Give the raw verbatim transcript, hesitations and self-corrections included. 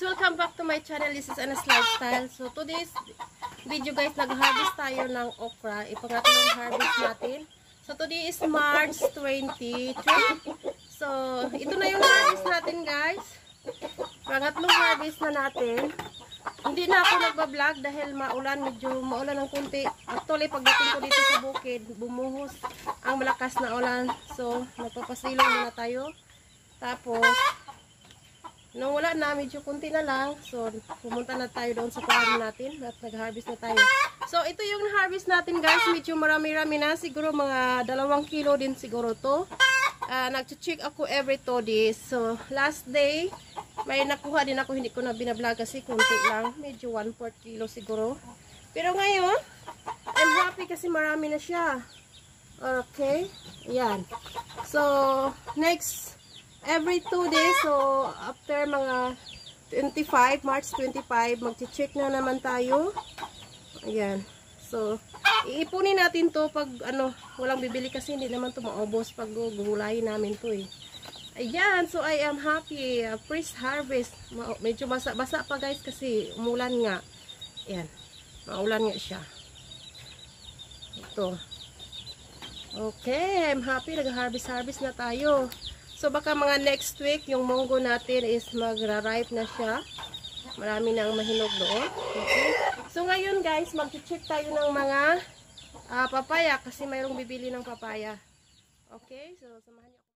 welcome back to my channel. This is Ana's Lifestyle. So today's video guys, nag-harvest tayo ng okra. Ipangatlong harvest natin. So today is March twenty-three. So ito na yung harvest natin guys. Pangatlong harvest na natin. Hindi na ako nagbablog dahil maulan, medyo maulan ng kunti. Actually pagdating ko dito sa bukid, bumuhos ang malakas na ulan. So nagpapasilong muna tayo. Tapos nung wala na, medyo kunti na lang. So, pumunta na tayo doon sa farm natin at nag-harvest na tayo. So, ito yung harvest natin guys. Medyo marami-rami na. Siguro mga dalawang kilo din siguro to. Uh, Nag-check ako every two days. So, last day, may nakuha din ako. Hindi ko na binablog kasi kunti lang. Medyo one fourth kilo siguro. Pero ngayon, I'm happy kasi marami na siya. Okay. Ayan. So, next every two days, so after mga twenty-five, March twenty-five, magche-check na naman tayo. Ayan. So, iipunin natin to pag ano, walang bibili kasi hindi naman to maubos pag gugulayin namin to eh. Ayan, so I am happy. Uh, First harvest. Ma medyo basa-basa pa guys kasi umulan nga. Ayan. Maulan nga siya. Ito. Okay, I'm happy. Nag-harvest-harvest na tayo. So, baka mga next week, yung munggo natin is magra-ripe na siya. Marami nang mahinog doon. Okay. So, ngayon guys, mag-check tayo ng mga uh, papaya kasi mayroong bibili ng papaya. Okay, so samahan niyo.